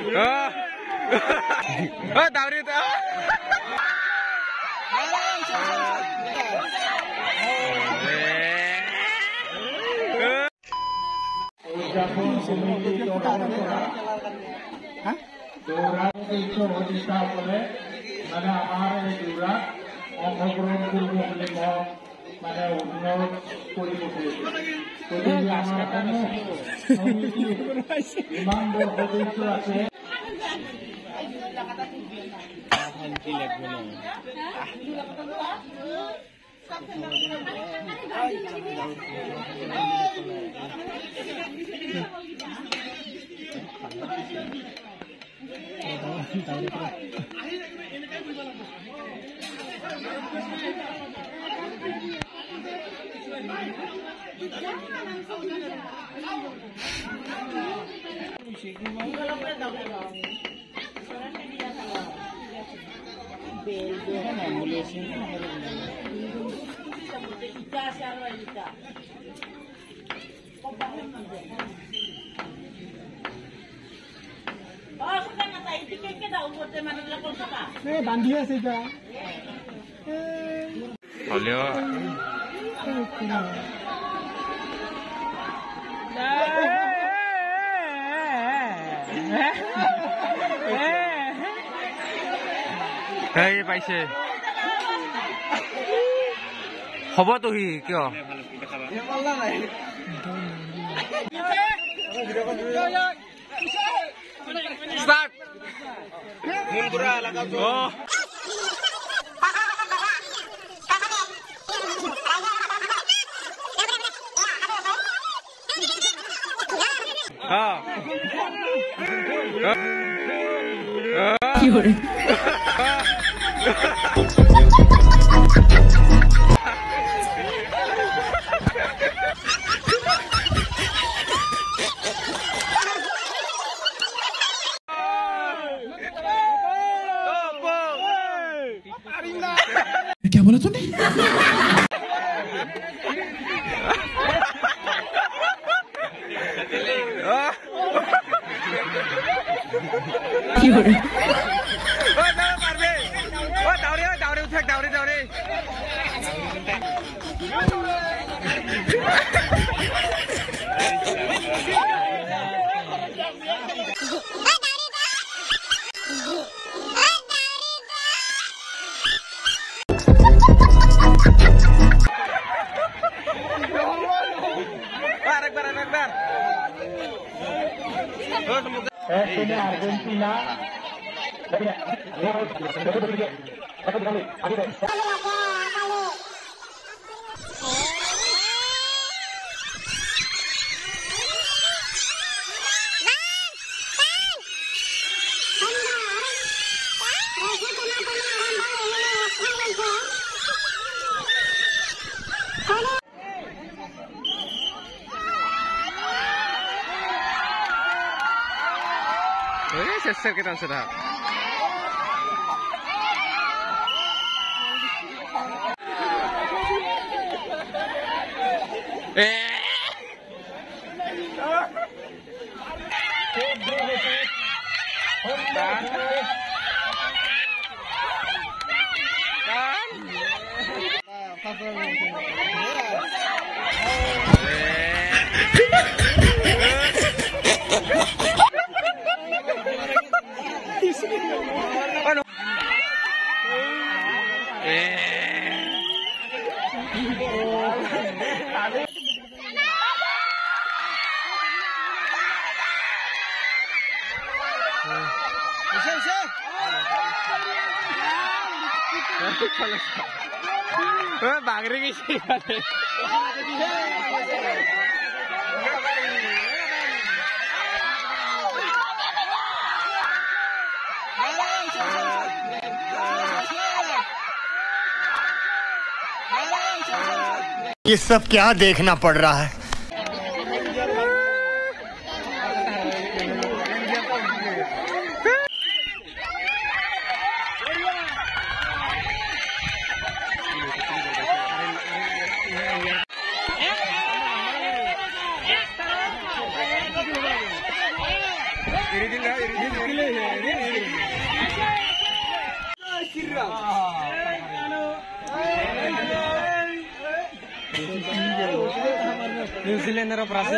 Oh, Tauri itu. बांधी আছে যা হলিও এই পাইছে হব তো হি কিয় স্টার্ট মুন্ডুরা লাগাও তো হ্যাঁ কি হরে क्या बोला तूने কি হরে ওই দাও পারবে ওই দাউরে উঠে দাউরে আরেকবার Argentina. Sesir kita sudah. Bangri ki sih ये सब क्या देखना पड़ रहा है। Iri নিউজিল্যান্ডের প্রাচীন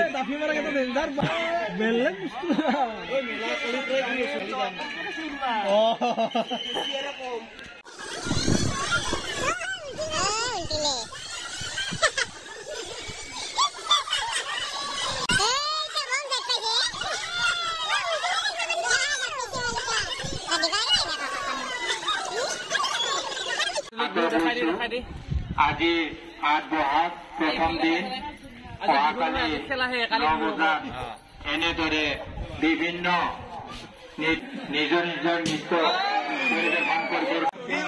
আজি ৮ বহাগ প্ৰথম দিন অহাকালি ৯ বজাত এনেদৰে বিভিন্ন নিজৰ নিজৰ নৃত্য পৰিৱেশন কৰিব।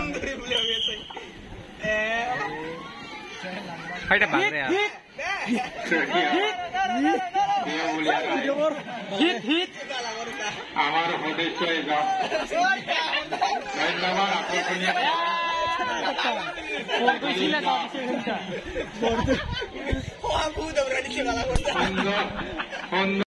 আমাৰ সদস্য এজন ধন্যবাদ আকৰ্ষণীয়